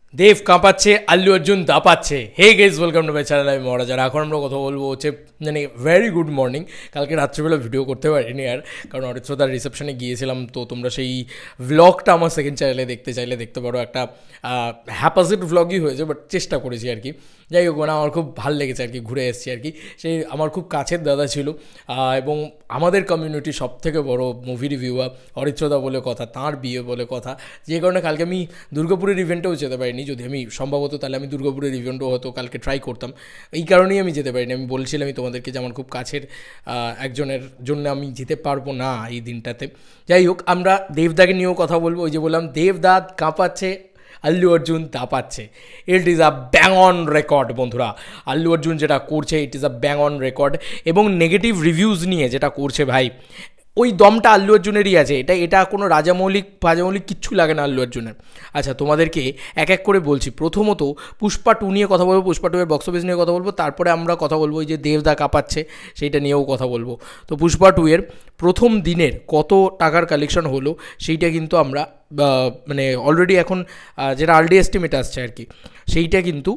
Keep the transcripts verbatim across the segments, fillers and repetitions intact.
দেব কাঁপাচ্ছে, আল্লু অর্জুন দাপাচ্ছে। Hey guys, welcome to my channel. আমি মহারাজ। আর এখন আমরা কথা বলবো হচ্ছে মানে ভেরি গুড মর্নিং। কালকে রাত্রিবেলা ভিডিও করতে পারিনি আর, কারণ অরিত্রদার রিসেপশনে গিয়েছিলাম। তো তোমরা সেই ভ্লগটা আমার সেকেন্ড চ্যানেলে দেখতে চাইলে দেখতে পারো। একটা হ্যাপাসিড ভ্লগই হয়েছে, বাট চেষ্টা করেছি আর কি। যাই হোক, মানে আমার খুব ভালো লেগেছে আর কি, ঘুরে এসেছি আর কি। সেই আমার খুব কাছের দাদা ছিল এবং আমাদের কমিউনিটি সব থেকে বড় মুভি রিভিউয়ার অরিত্রদা বলে কথা, তাঁর বিয়ে বলে কথা। যে কারণে কালকে আমি দুর্গাপুরের ইভেন্টেও যেতে পারিনি। যদি আমি সম্ভবত তাহলে আমি দুর্গাপুরের ইভেন্টও হয়তো কালকে ট্রাই করতাম। এই কারণেই আমি যেতে পারিনি। আমি বলছিলামই তোমাদেরকে যে আমার খুব কাছের একজনের জন্য আমি যেতে পারবো না এই দিনটাতে। যাই হোক, আমরা দেবদাকে নিয়েও কথা বলবো। ওই যে বললাম, দেবদা কাঁপাচ্ছে, আল্লু অর্জুন দাপাচ্ছে। It is a bang on record বন্ধুরা। আল্লু অর্জুন যেটা করছে, it is a bang on record. এবং নেগেটিভ রিভিউজ নিয়ে যেটা করছে ভাই, ওই দমটা আল্লু অর্জুনেরই আছে। এটা এটা কোনো রাজামৌলিক ফাজামৌলিক কিচ্ছু লাগে না আল্লু অর্জুনের। আচ্ছা, তোমাদেরকে এক এক করে বলছি। প্রথমত পুষ্পা টু নিয়ে কথা বলবো, পুষ্পা টু এর বক্স অফিস নিয়ে কথা বলবো। তারপরে আমরা কথা বলবো ওই যে দেবদা কাঁপাচ্ছে, সেইটা নিয়েও কথা বলবো। তো পুষ্পা টু এর প্রথম দিনের কত টাকার কালেকশন হলো সেইটা কিন্তু আমরা মানে অলরেডি এখন যেটা আরডি এস্টিমেট আসছে আর কি, সেইটা কিন্তু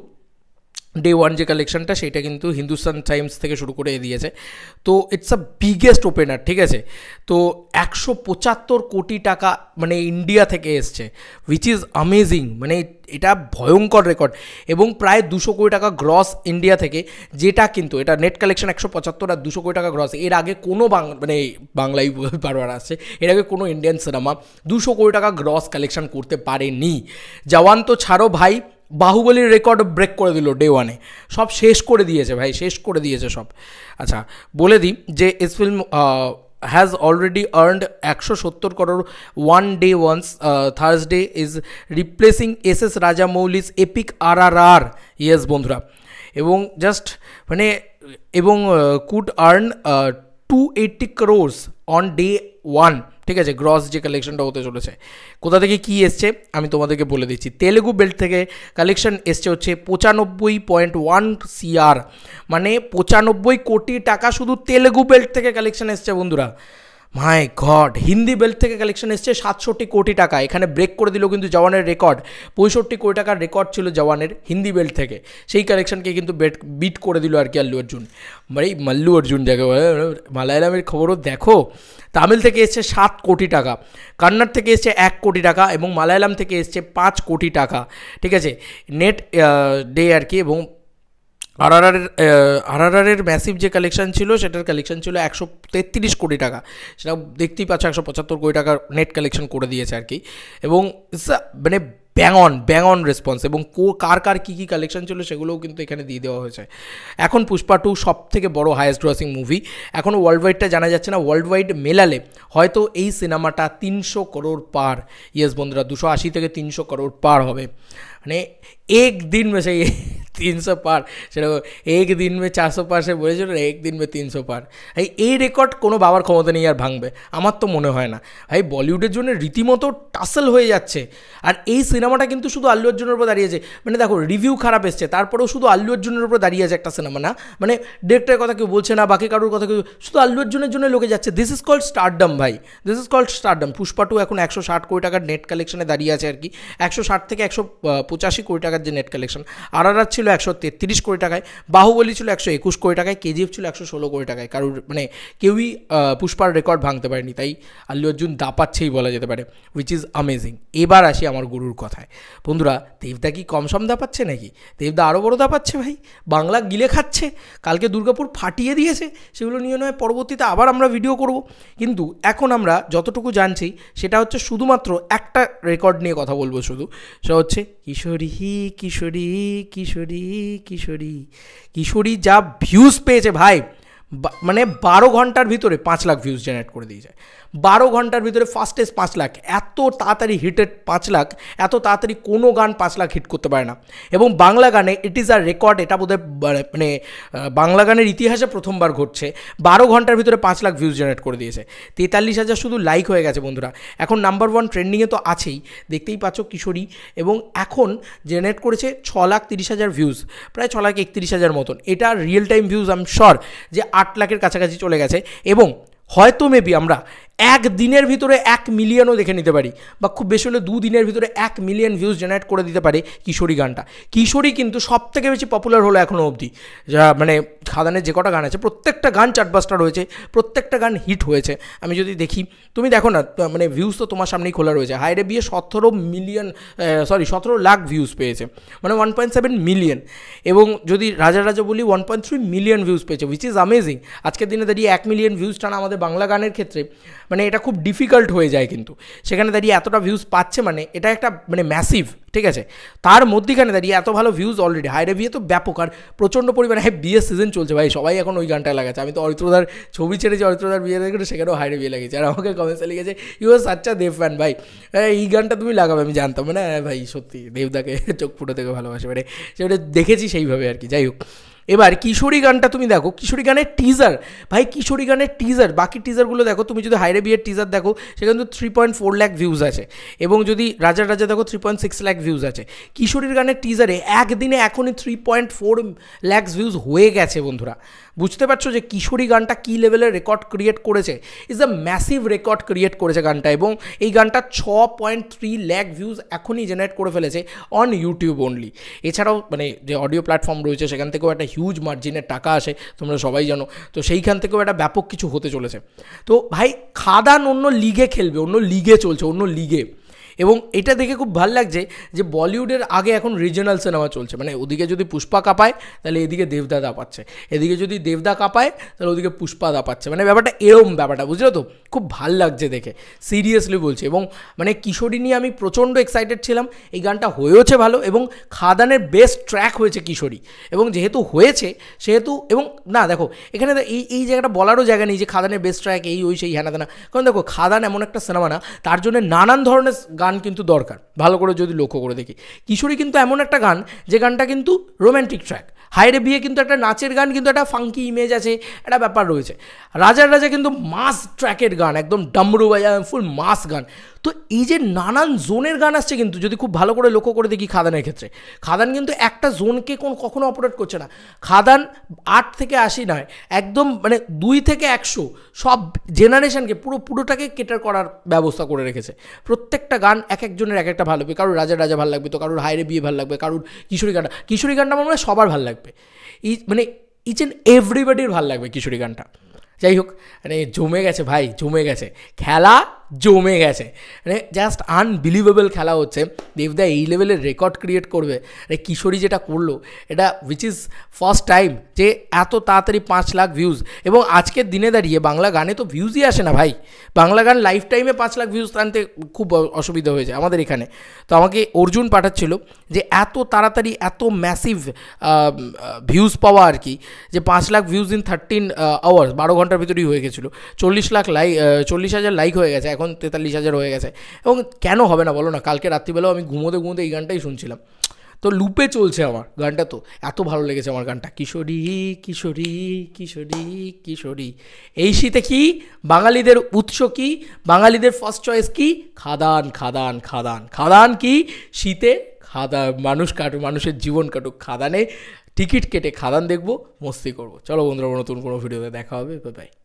ডে ওয়ান যে কালেকশনটা সেইটা কিন্তু হিন্দুস্তান টাইমস থেকে শুরু করে দিয়েছে। তো ইটস আ বিগেস্ট ওপেনার, ঠিক আছে। তো একশো পঁচাত্তর কোটি টাকা মানে ইন্ডিয়া থেকে এসছে, উইচ ইজ আমেজিং। মানে এটা ভয়ঙ্কর রেকর্ড। এবং প্রায় দুশো কোটি টাকা গ্রস ইন্ডিয়া থেকে, যেটা কিন্তু এটা নেট কালেকশন একশো পঁচাত্তর আর দুশো কোটি টাকা গ্রস। এর আগে কোনো বাংলা মানে বাংলাই বারবার আসছে, এর আগে কোনো ইন্ডিয়ান সিনেমা দুশো কোটি টাকা গ্রস কালেকশন করতে পারেনি। জওয়ান তো ছাড়ো ভাই, বাহুবলীর রেকর্ড ব্রেক করে দিল ডে ওয়ানে। সব শেষ করে দিয়েছে ভাই, শেষ করে দিয়েছে সব। আচ্ছা, বলে দিই যে as film has already earned একশো সত্তর crore one day once Thursday is replacing S S Rajamouli's epic R R R. Yes বন্ধুরা। এবং জাস্ট মানে এবং could earn two eighty crores on day one, ঠিক আছে। গ্রস যে কালেকশনটা হতে চলেছে, কোথা থেকে কী এসছে আমি তোমাদেরকে বলে দিচ্ছি। তেলেগু বেল্ট থেকে কালেকশন এসছে হচ্ছে পঁচানব্বই পয়েন্ট ওয়ান সিআর, মানে পঁচানব্বই কোটি টাকা শুধু তেলেগু বেল্ট থেকে কালেকশন এসছে বন্ধুরা। My god. হিন্দি বেল্ট থেকে কালেকশন এসছে সাতষট্টি কোটি টাকা। এখানে ব্রেক করে দিল কিন্তু জওয়ানের রেকর্ড। পঁয়ষট্টি কোটি টাকার রেকর্ড ছিল জওয়ানের হিন্দি বেল্ট থেকে, সেই কালেকশনকে কিন্তু বেট বিট করে দিল আর কি আল্লু অর্জুন। মানে মাল্লু অর্জুন যাকে মালায়ালামের খবরও দেখো। তামিল থেকে এসছে সাত কোটি টাকা, কন্নড় থেকে এসছে এক কোটি টাকা এবং মালায়ালাম থেকে এসছে পাঁচ কোটি টাকা, ঠিক আছে। নেট ডে আর কি। এবং আরআরআরের আরআরআরের ম্যাসিভ যে কালেকশন ছিল, সেটার কালেকশন ছিল একশো তেত্রিশ কোটি টাকা। সেটা দেখতেই পাচ্ছ, একশো পঁচাত্তর কোটি টাকার নেট কালেকশন করে দিয়েছে আর কি। এবং মানে bang on bang on response. এবং কার কার কী কী কালেকশন ছিল সেগুলোও কিন্তু এখানে দিয়ে দেওয়া হয়েছে। এখন পুষ্পা টু সব থেকে বড় হায়েস্ট গ্রসিং মুভি। এখনও ওয়ার্ল্ড ওয়াইডটা জানা যাচ্ছে না। ওয়ার্ল্ড ওয়াইড মেলালে হয়তো এই সিনেমাটা তিনশো করোড় পার। ইয়েস বন্ধুরা, দুশো আশি থেকে তিনশো করোড় পার হবে। মানে এক দিন में से তিনশো পার, সেটা এক দিন में চারশো পার সে বলেছিল, এক দিন में তিনশো পার। ভাই এই রেকর্ড কোনো বাবার ক্ষমতা নেই আর ভাঙবে, আমার তো মনে হয় না। ভাই বলিউডের জন্য রীতিমতো টাসেল হয়ে যাচ্ছে। আর এই সিনেমাটা কিন্তু শুধু আল্লু অর্জুনের উপর দাঁড়িয়েছে। মানে দেখো, রিভিউ খারাপ এসছে, তারপরেও শুধু আল্লু অর্জুনের উপর দাঁড়িয়ে আছে একটা সিনেমা, না মানে ডিরেক্টরের কথা কেউ বলছে না, বাকি কারোর কথা কেউ, শুধু আল্লু অর্জুনের জন্য লোকে যাচ্ছে। দিস ইজ কল্ড স্টারডম ভাই, this is called stardom. Pushpa two এখন একশো ষাট কোটি টাকার নেট কালেকশনে দাঁড়িয়ে আছে আর কি। একশো ষাট থেকে একশো পঁচাশি কোটি টাকার যে নেট কালেকশন। আরআরআর ছিল একশো তেত্রিশ কোটি টাকায়, বাহুবলী ছিল একশো একুশ কোটি টাকায়, কেজিএফ ছিল একশো ষোলো কোটি টাকায়। কারোর মানে কেউই পুষ্পার রেকর্ড ভাঙতে পারেনি। তাই আল্লু অর্জুন দাপাচ্ছেই বলা যেতে পারে, উইচ ইজ আমেজিং। এবার আসি আমার গুরুর কথায় বন্ধুরা। দেবদা কি কম সম দাপাচ্ছে নাকি? দেবদা আরও বড় দাপাচ্ছে ভাই, বাংলা গিলে খাচ্ছে। কালকে দুর্গাপুর ফাটিয়ে দিয়েছে, সেগুলো নিয়ে নয় পরবর্তীতে আবার আমরা ভিডিও করব। কিন্তু এখন আমরা যতটুকু জানছি সেটা হচ্ছে শুধুমাত্র একটা রেকর্ড নিয়ে কথা বলবো শুধু। সেটা হচ্ছে কিশোরী কিশোরী কিশোরী কিশোরী কিশোরী যা ভিউজ পেয়েছে ভাই, মানে বারো ঘন্টার ভিতরে পাঁচ লাখ ভিউজ জেনারেট করে দিয়েছে। বারো ঘন্টার ভিতরে ফার্স্টেস্ট পাঁচ লাখ। এত তাড়াতাড়ি হিটেড পাঁচ লাখ, এত তাড়াতাড়ি কোনো গান পাঁচ লাখ হিট করতে পারে না। এবং বাংলা গানে ইট ইজ আ রেকর্ড। এটা বোধহয় মানে বাংলা গানের ইতিহাসে প্রথমবার ঘটছে। বারো ঘন্টার ভিতরে পাঁচ লাখ ভিউজ জেনারেট করে দিয়েছে। তেতাল্লিশ হাজার শুধু লাইক হয়ে গেছে বন্ধুরা। এখন নাম্বার ওয়ান ট্রেন্ডিংয়ে তো আছেই, দেখতেই পাচ্ছ কিশোরী। এবং এখন জেনারেট করেছে ছ লাখ তিরিশ হাজার ভিউজ, প্রায় ছ লাখ একত্রিশ হাজার মতন। এটা real time views I am sure যে আট লাখের কাছাকাছি চলে গেছে। এবং হয়তো মেবি আমরা এক দিনের ভিতরে এক মিলিয়নও দেখে নিতে পারি, বা খুব বেশি হলে দু দিনের ভিতরে এক মিলিয়ন ভিউজ জেনারেট করে দিতে পারে কিশোরী গানটা। কিশোরী কিন্তু সব থেকে বেশি পপুলার হলো এখনও অবধি, যা মানে খাদানের যে কটা গান আছে প্রত্যেকটা গান চার্টবাস্টার হয়েছে, প্রত্যেকটা গান হিট হয়েছে। আমি যদি দেখি, তুমি দেখো না, মানে ভিউজ তো তোমার সামনেই খোলা রয়েছে। হায়রে বিয়ে সতেরো মিলিয়ন সরি সতেরো লাখ ভিউজ পেয়েছে, মানে ওয়ান পয়েন্ট সেভেন মিলিয়ন। এবং যদি রাজা রাজা বলি one point three million views পেয়েছে, উইচ ইজ অ্যামেজিং। আজকের দিনে দাঁড়িয়ে এক মিলিয়ন ভিউজ টানা আমাদের বাংলা গানের ক্ষেত্রে মানে এটা খুব ডিফিকাল্ট হয়ে যায়, কিন্তু সেখানে দাঁড়িয়ে এতটা ভিউজ পাচ্ছে মানে এটা একটা মানে ম্যাসিভ, ঠিক আছে। তার মধ্যেখানে দাঁড়িয়ে এত ভালো ভিউজ অলরেডি। হায়রে বিয়ে তো ব্যাপক, আর প্রচণ্ড পরিমাণে হ্যাঁ বিয়ের সিজন চলছে ভাই, সবাই এখন ওই গানটা লাগাচ্ছে। আমি তো অরিত্রদার ছবি ছেড়েছি, অরিত্রদার বিয়ে দেখে সেখানেও হায়রে বিয়ে লাগিয়েছে, আর আমাকে কমেন্টসে লিখেছে ইউ আর সাচ্চা দেব ফ্যান ভাই, এই গানটা তুমি লাগাবে আমি জানতাম মানে ভাই, সত্যি দেবদাকে চোখ ফুটো থেকে ভালোবাসে, মানে সেটা দেখেছি সেইভাবে আর কি। যাই হোক, এবার কিশোরী গানটা তুমি দেখো, কিশোরী গানের টিজার ভাই, কিশোরী গানের টিজার, বাকি টিজারগুলো দেখো, তুমি যদি হায়রে বিয়ের টিজার দেখো সেখানে তো three point four lakh views আছে, এবং যদি রাজার রাজা দেখো three point six lakh views আছে। কিশোরীর গানের টিজারে একদিনে এখনই three point four lakhs views হয়ে গেছে বন্ধুরা। বুঝতে পারছো যে কিশোরী গানটা কী লেভেলের রেকর্ড ক্রিয়েট করেছে, is a massive record create করেছে গানটা, এবং এই গানটা ছ পয়েন্ট থ্রি ল্যাক ভিউজ এখনই জেনারেট করে ফেলেছে অন ইউটিউব অনলি। এছাড়াও মানে যে অডিও প্ল্যাটফর্ম রয়েছে সেখান থেকেও একটা হিউজ মার্জিনের টাকা আসে, তোমরা সবাই জানো, তো সেইখান থেকেও একটা ব্যাপক কিছু হতে চলেছে। তো ভাই খাদান অন্য লিগে খেলবে, অন্য লিগে চলছে, অন্য লিগে। এবং এটা দেখে খুব ভালো লাগছে যে বলিউডের আগে এখন রিজনাল সিনেমা চলছে, মানে ওদিকে যদি পুষ্পা কাঁপায় তাহলে এদিকে দেবদা দাপাচ্ছে, এদিকে যদি দেবদা কাঁপায় তাহলে ওদিকে পুষ্পা দাপাচ্ছে, মানে ব্যাপারটা এরম ব্যাপারটা, বুঝলে তো? খুব ভাল লাগছে দেখে, সিরিয়াসলি বলছি। এবং মানে কিশোরী নিয়ে আমি প্রচণ্ড এক্সাইটেড ছিলাম, এই গানটা হয়েওছে ভালো, এবং খাদানের বেস্ট ট্র্যাক হয়েছে কিশোরী, এবং যেহেতু হয়েছে সেহেতু, এবং না দেখো এখানে এই এই জায়গাটা বলারও জায়গা নেই যে খাদানের বেস্ট ট্র্যাক এই ওই সেই হ্যানা দানা, কারণ দেখো খাদান এমন একটা সিনেমা না, তার জন্য নানান ধরনের গান কিন্তু দরকার, ভালো করে যদি লক্ষ্য করে দেখি। কিশোরী কিন্তু এমন একটা গান যে গানটা কিন্তু রোম্যান্টিক ট্র্যাক, হায়রে বিয়ে কিন্তু একটা নাচের গান, কিন্তু একটা ফাঙ্কি ইমেজ আছে, একটা ব্যাপার রয়েছে। রাজার রাজা কিন্তু মাস ট্র্যাকের গান, একদম ডামরু বাজা ফুল মাস গান। তো এই যে নানান জোনের গান আসছে, কিন্তু যদি খুব ভালো করে লক্ষ্য করে দেখি খাদানের ক্ষেত্রে, খাদান কিন্তু একটা জোনকে কোন কখনো অপারেট করছে না। খাদান আট থেকে আশি নয়, একদম মানে দুই থেকে একশো সব জেনারেশনকে পুরো পুরোটাকে কেটার করার ব্যবস্থা করে রেখেছে। প্রত্যেকটা গান এক একজনের এক একটা ভালো লাগবে, কারোর রাজার রাজা ভালো লাগবে, তো কারোর হায়রে বিয়ে ভালো লাগবে, কারোর কিশোরী গানটা, কিশোরী গানটা আমার মনে হয় সবার ভালো লাগবে, ই মানে ইচ অ্যান্ড এভরিবডির ভালো লাগবে কিশোরী গানটা। যাই হোক, মানে জমে গেছে ভাই, জমে গেছে খেলা, জমে গেছে, মানে জাস্ট আনবিলিভেবল খেলা হচ্ছে। দেবদা এই লেভেলের রেকর্ড ক্রিয়েট করবে, মানে কিশোরী যেটা করলো এটা উইচ ইজ ফার্স্ট টাইম যে এত তাড়াতাড়ি পাঁচ লাখ ভিউজ। এবং আজকের দিনে দাঁড়িয়ে বাংলা গানে তো ভিউজই আসে না ভাই, বাংলা গান লাইফ টাইমে পাঁচ লাখ ভিউজ টানতে খুব অসুবিধা হয়েছে আমাদের এখানে। তো আমাকে অর্জুন পাঠাচ্ছিল যে এত তাড়াতাড়ি এত ম্যাসিভ ভিউজ পাওয়া আর কি, যে পাঁচ lakh views in thirteen hours, বারো ঘন্টার ভিতরেই হয়ে গেছিলো, চল্লিশ লাখ লাইক চল্লিশ হাজার লাইক হয়ে গেছে, এখন তেতাল্লিশ হাজার হয়ে গেছে। এবং কেন হবে না বলো না, কালকে রাত্রিবেলাও আমি ঘুমোতে ঘুমোতে এই গানটাই শুনছিলাম, তো লুপে চলছে আমার গানটা, তো এত ভালো লেগেছে আমার গানটা। কিশোরী কিশোরী কিশোরী কিশোরী, এই শীতে কি বাঙালিদের উৎস কি, বাঙালিদের ফার্স্ট চয়েস কি, খাদান খাদান খাদান খাদান কি শীতে খাদান, মানুষ কাটুক, মানুষের জীবন কাটুক, খাদানে টিকিট কেটে খাদান দেখবো, মস্তি করবো। চলো বন্ধুরা, নতুন কোনো ভিডিওতে দেখা হবে, বাই বাই।